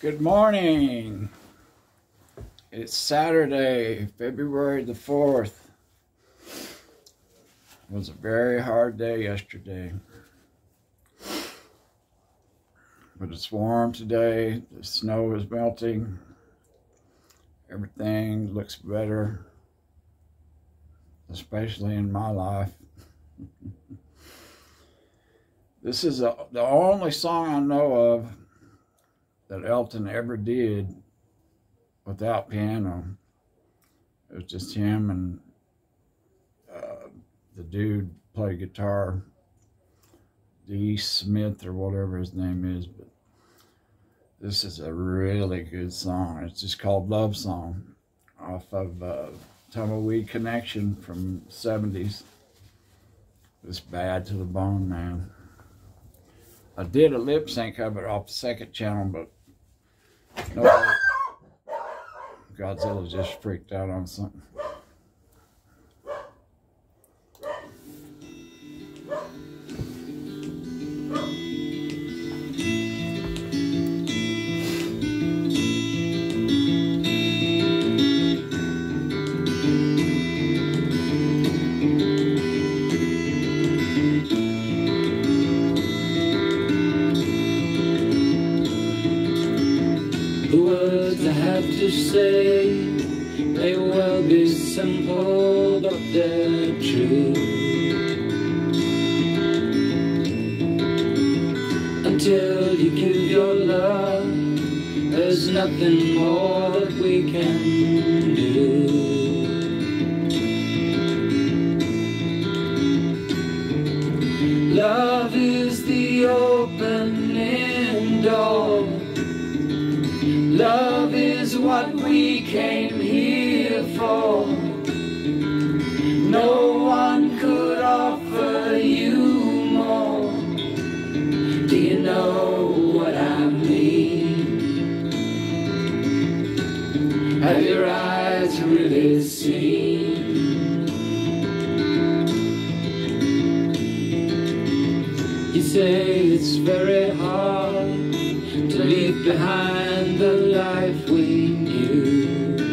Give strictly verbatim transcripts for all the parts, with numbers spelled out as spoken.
Good morning. It's Saturday, February the fourth. It was a very hard day yesterday. But it's warm today. The snow is melting. Everything looks better, especially in my life. This is a, the only song I know of that Elton ever did without piano. It was just him and uh, the dude played guitar, D. Smith or whatever his name is. But this is a really good song. It's just called Love Song off of uh, Tumbleweed Connection from the seventies. It's bad to the bone, man. I did a lip sync of it off the second channel, but no, Godzilla just freaked out on something. The words I have to say may well be simple, but they're true. Until you give your love, there's nothing more that we can do. Love is the opening door. Love is what we came here for. No one could offer you more. Do you know what I mean? Have your eyes really seen? You say it's very hard to leave behind the life we knew,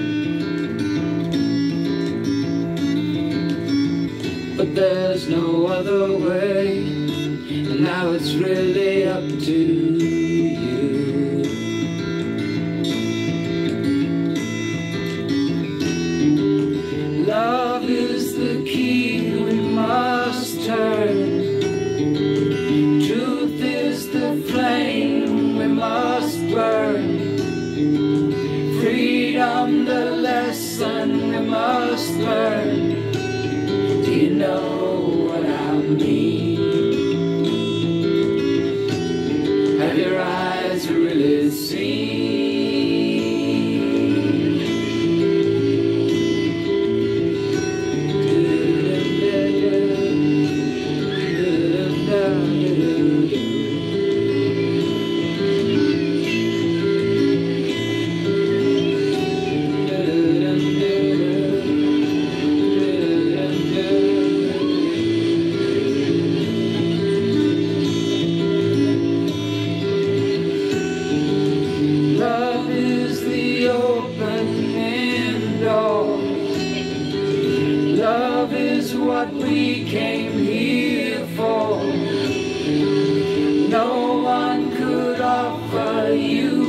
but there's no other way, and now it's really up to you. Love is the key we must turn. Truth is the flame we must burn. Freedom the lesson we must learn. Do you know what I mean? Have your eyes really seen? Love is what we came here for. No one could offer you